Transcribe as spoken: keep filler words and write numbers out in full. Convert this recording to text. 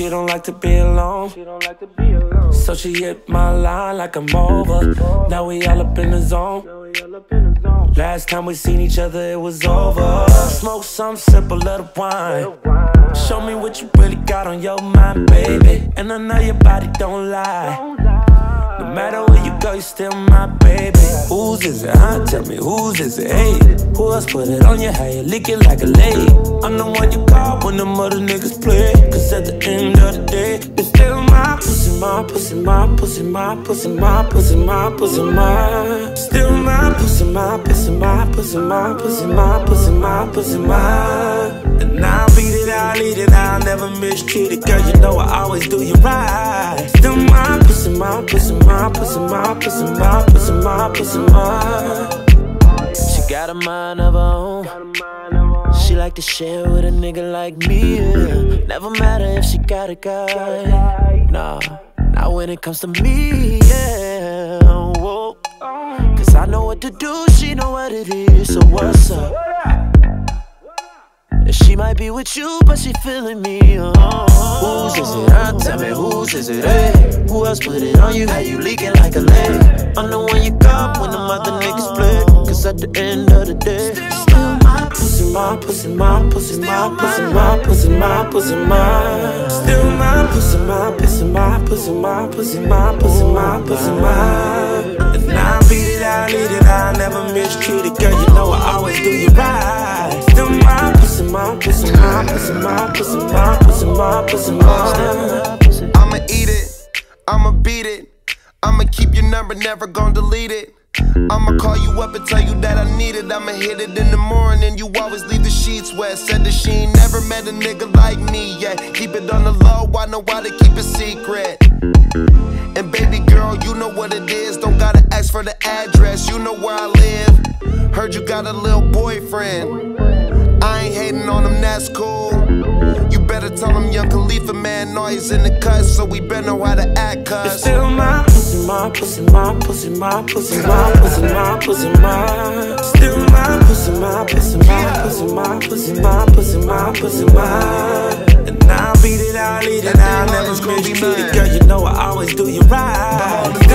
She don't like to be alone. So she hit my line like I'm over. Now we all up in the zone. Last time we seen each other, it was over. Smoke some, sip a little wine. Show me what you really got on your mind, baby. And I know your body don't lie. No matter where you go, you're still my baby. Whose is it, huh? Tell me whose is it, hey. Who else put it on you, how you lick it like a lady? I'm the one you call when them other niggas play. Cause at the end of the day, it's still my pussy, my pussy, my pussy, my pussy, my pussy, my pussy, my still my pussy, my pussy, my pussy, my pussy, my pussy, my pussy, my. And I'll beat it, I'll eat it, I'll never mistreat it. Girl, you know I always do you right. Still my pussy, my pussy, my pussy, my pussy, my pussy, my pussy, my. She got a mind of her own. She like to share with a nigga like me, yeah. Never matter if she got a guy. Nah, not when it comes to me, yeah. Whoa. Cause I know what to do, she know what it is. So what's up? She might be with you, but she feeling me, oh. Whose is it, huh? Tell me whose is it, hey. Who else put it on you, how you leaking like a lake? I'm the one you got when them other niggas play. Cause at the end of the day, still my pussy, my pussy, my pussy, my pussy, my pussy, my pussy, my. Still my pussy, my pussy, my pussy, my pussy, my pussy, my pussy, my. And I'll beat it, I'll eat it, I'll never mistreat it. Girl, you know I always do you right. Still my pussy, my pussy, my pussy, my pussy, my pussy, my pussy, my. I'ma eat it, I'ma beat it, I'ma keep your number, never gon' delete it. I'ma call you up and tell you that I need it. I'ma hit it in the morning, you always leave the sheets wet. Said that she ain't never met a nigga like me yet. Keep it on the low, I know why to keep it secret. And baby girl, you know what it is. Don't gotta ask for the address, you know where I live. Heard you got a little boyfriend. I ain't hating on him, that's cool. You better tell him Young Khalifa, man, know he's in the cut, so we better know how to act, cuz it's still my pussy, my pussy, my pussy, my pussy, my pussy, my pussy, my. Still my pussy, my pussy, my pussy, my pussy, my pussy, my pussy, my. And I'll beat it, I'll eat it, I'll never mistreat it. Girl, you know I always do you right.